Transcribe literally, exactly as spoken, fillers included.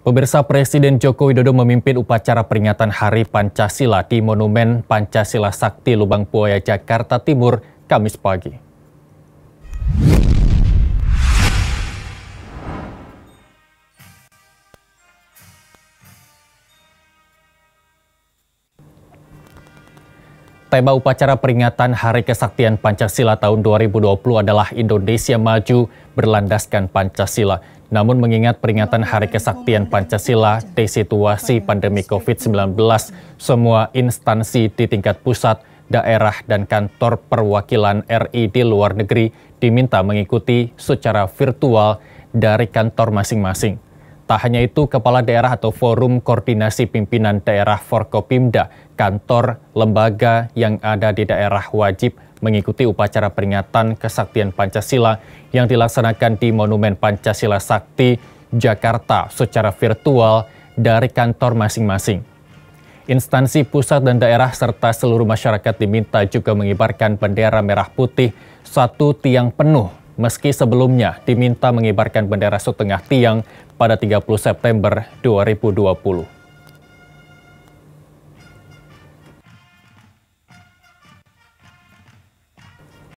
Pemirsa, Presiden Joko Widodo memimpin upacara peringatan Hari Pancasila di Monumen Pancasila Sakti Lubang Buaya, Jakarta Timur, Kamis pagi. Tema upacara peringatan Hari Kesaktian Pancasila tahun dua ribu dua puluh adalah Indonesia Maju Berlandaskan Pancasila. Namun mengingat peringatan Hari Kesaktian Pancasila di situasi pandemi covid sembilan belas, semua instansi di tingkat pusat, daerah, dan kantor perwakilan R I di luar negeri diminta mengikuti secara virtual dari kantor masing-masing. Tak hanya itu, Kepala Daerah atau Forum Koordinasi Pimpinan Daerah Forkopimda, kantor lembaga yang ada di daerah wajib mengikuti upacara peringatan Kesaktian Pancasila yang dilaksanakan di Monumen Pancasila Sakti, Jakarta secara virtual dari kantor masing-masing. Instansi pusat dan daerah serta seluruh masyarakat diminta juga mengibarkan bendera merah putih satu tiang penuh, meski sebelumnya diminta mengibarkan bendera setengah tiang pada tiga puluh September dua ribu dua puluh.